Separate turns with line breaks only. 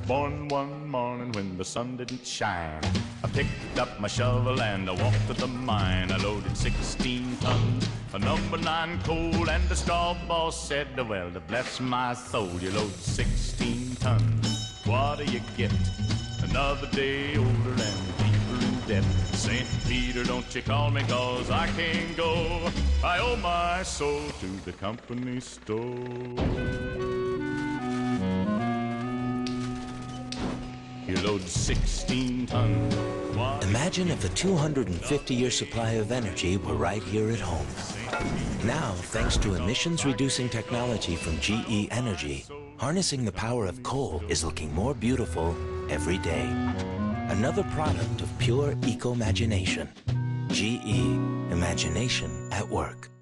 born one morning when the sun didn't shine. I picked up my shovel and I walked to the mine. I loaded 16 tons of number 9 coal, and the straw boss said, well, to bless my soul, you load 16 tons. What do you get? Another day older and deeper in debt. St. Peter, don't you call me, 'cause I can't go. I owe my soul to the company store. You load 16 tons.
Imagine if a 250-year supply of energy were right here at home. Now, thanks to emissions-reducing technology from GE Energy, harnessing the power of coal is looking more beautiful every day. Another product of pure eco-imagination. GE, imagination at work.